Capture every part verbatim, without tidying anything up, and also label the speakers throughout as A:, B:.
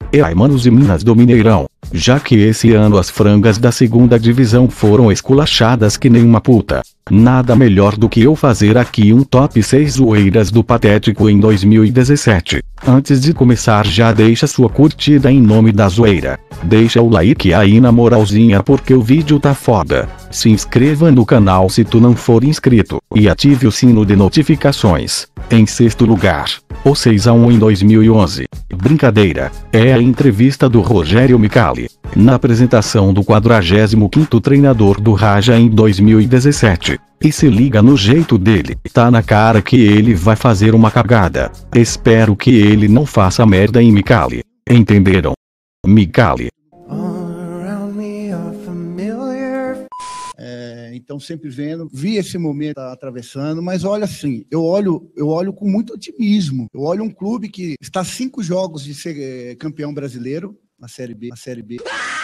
A: e Aimanos e Minas do Mineirão, já que esse ano as frangas da segunda divisão foram esculachadas que nem uma puta. Nada melhor do que eu fazer aqui um top seis zoeiras do Patético em dois mil e dezessete. Antes de começar, já deixa sua curtida em nome da zoeira. Deixa o like aí na moralzinha porque o vídeo tá foda. Se inscreva no canal se tu não for inscrito, e ative o sino de notificações. Em sexto lugar, o seis a um em dois mil e onze. Brincadeira, é a entrevista do Rogério Micali, na apresentação do quadragésimo quinto treinador do Raja em dois mil e dezessete. E se liga no jeito dele, tá na cara que ele vai fazer uma cagada. Espero que ele não faça merda em Micali. Entenderam? Micali.
B: É, então sempre vendo, vi esse momento tá atravessando, mas olha assim, eu olho, eu olho com muito otimismo. Eu olho um clube que está a cinco jogos de ser é, campeão brasileiro na Série B, na Série B.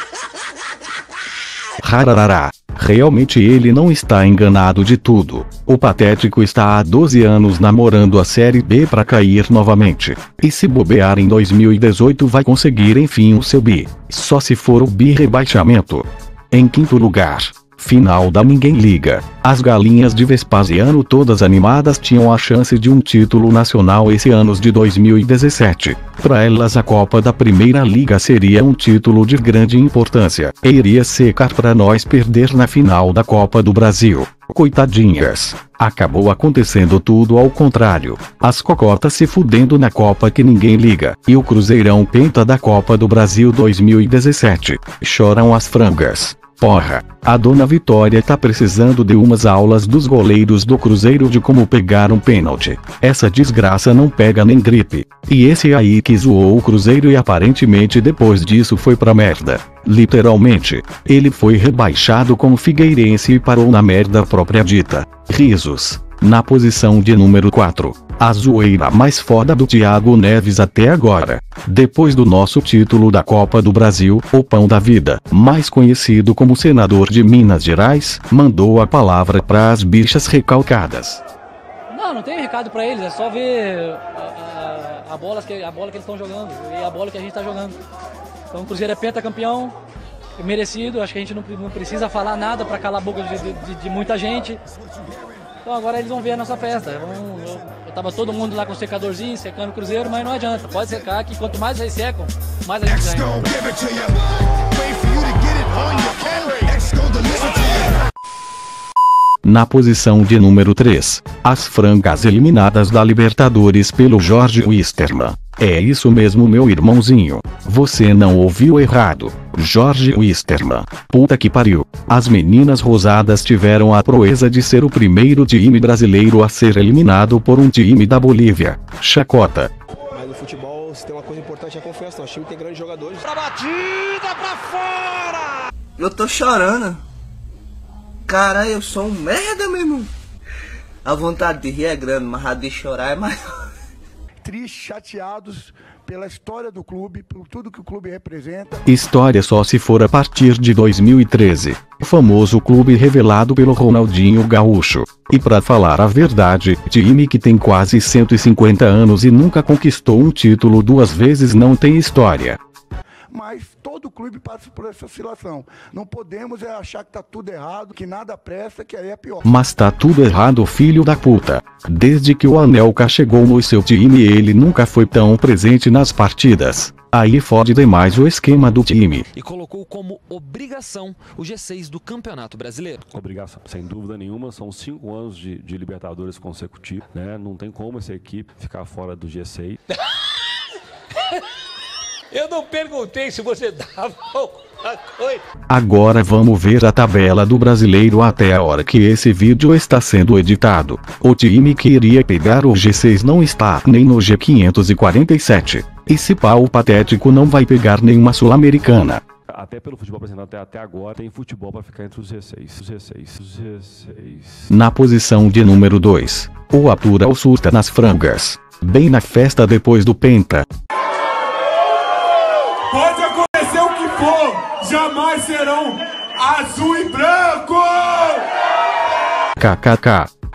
A: Rararará. Realmente ele não está enganado de tudo. O Patético está há doze anos namorando a Série B para cair novamente. E se bobear em dois mil e dezoito vai conseguir enfim o seu bi. Só se for o bi rebaixamento. Em quinto lugar, final da Ninguém Liga. As galinhas de Vespasiano todas animadas tinham a chance de um título nacional esse ano de dois mil e dezessete. Para elas a Copa da Primeira Liga seria um título de grande importância. E iria secar para nós perder na final da Copa do Brasil. Coitadinhas. Acabou acontecendo tudo ao contrário. As cocotas se fudendo na Copa que ninguém liga. E o Cruzeirão penta da Copa do Brasil dois mil e dezessete. Choram as frangas. Porra, a dona Vitória tá precisando de umas aulas dos goleiros do Cruzeiro de como pegar um pênalti. Essa desgraça não pega nem gripe. E esse aí que zoou o Cruzeiro e aparentemente depois disso foi pra merda. Literalmente, ele foi rebaixado com o Figueirense e parou na merda própria dita. Risos. Na posição de número quatro, a zoeira mais foda do Thiago Neves até agora. Depois do nosso título da Copa do Brasil, o Pão da Vida, mais conhecido como senador de Minas Gerais, mandou a palavra para as bichas recalcadas.
C: Não, não tem recado para eles, é só ver a, a, a, bola que, a bola que eles estão jogando e a bola que a gente está jogando. Então o Cruzeiro é pentacampeão, merecido, acho que a gente não, não precisa falar nada para calar a boca de, de, de muita gente. Então agora eles vão ver a nossa festa. Eu, eu, eu tava todo mundo lá com o secadorzinho, secando o Cruzeiro, mas não adianta. Pode secar que quanto mais eles secam, mais a gente ganha.
A: Na posição de número três, as frangas eliminadas da Libertadores pelo Jorge Wisterman. É isso mesmo, meu irmãozinho. Você não ouviu errado. Jorge Wisterman. Puta que pariu. As meninas rosadas tiveram a proeza de ser o primeiro time brasileiro a ser eliminado por um time da Bolívia. Chacota.
D: Mas no futebol, se tem uma coisa importante é a confiança. Nosso time tem grandes jogadores.
E: Pra batida pra fora!
F: Eu tô chorando. Caralho, eu sou um merda, meu irmão. A vontade de rir é grande, mas a de chorar é maior.
B: Tristes, chateados pela história do clube, por tudo que o clube representa.
A: História só se for a partir de dois mil e treze. O famoso clube revelado pelo Ronaldinho Gaúcho. E pra falar a verdade, time que tem quase cento e cinquenta anos e nunca conquistou um título duas vezes não tem história.
B: Mas todo clube passa por essa oscilação. Não podemos é achar que tá tudo errado, que nada presta, que aí é pior.
A: Mas tá tudo errado, filho da puta. Desde que o Anelka chegou no seu time ele nunca foi tão presente nas partidas. Aí fode demais o esquema do time.
G: E colocou como obrigação o G seis do Campeonato Brasileiro.
H: Obrigação, sem dúvida nenhuma, são cinco anos de, de Libertadores consecutivos, né? Não tem como essa equipe ficar fora do G seis.
E: Eu não perguntei se você dava alguma coisa.
A: Agora vamos ver a tabela do brasileiro até a hora que esse vídeo está sendo editado. O time que iria pegar o G seis não está nem no G quinhentos e quarenta e sete. E se pá, o Patético não vai pegar nenhuma Sul-Americana.
H: Até pelo futebol apresentado até, até agora, tem futebol para ficar entre os G seis. Os G seis. Os G seis.
A: Na posição de número dois, o Atura o surta nas frangas. Bem na festa depois do Penta.
I: Pode acontecer o que for, jamais serão azul e branco!
A: Kkk.